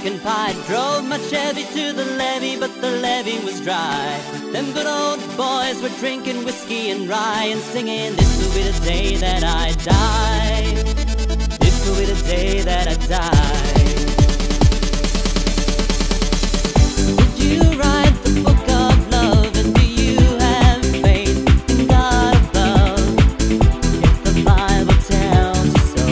American Pie. Drove my Chevy to the levee, but the levee was dry. Them good old boys were drinking whiskey and rye and singing, "This will be the day that I die. This will be the day that I die." Did you write the book of love, and do you have faith in God above? If the Bible tells you so.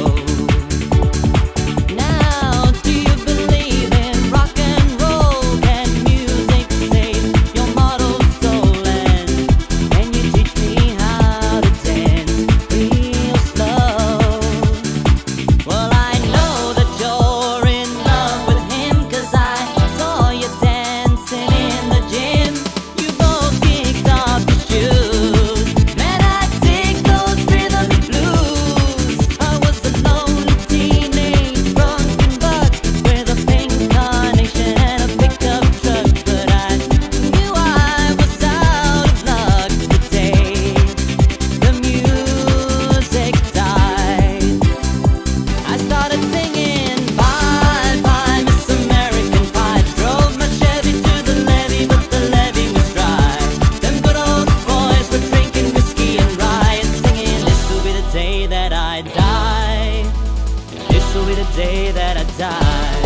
Now, do you believe in rock and roll? Can music save your mortal soul? And can you teach me how to dance real slow? Well, I know that you're in love with him, 'cause I saw you dancing in the gym. You both kicked off your shoes. Man, I dig those rhythm blues. I was a lonely teenage drunken buck with a pink carnation and a pickup truck, but I knew I was out of luck the day the music died. I started singing, "Bye, bye, Miss American Pie." Drove my Chevy to the levee, but the levee was dry. Them good old boys were drinking whiskey and rye and singing, "This will be the day that I die. This will be the day that I die."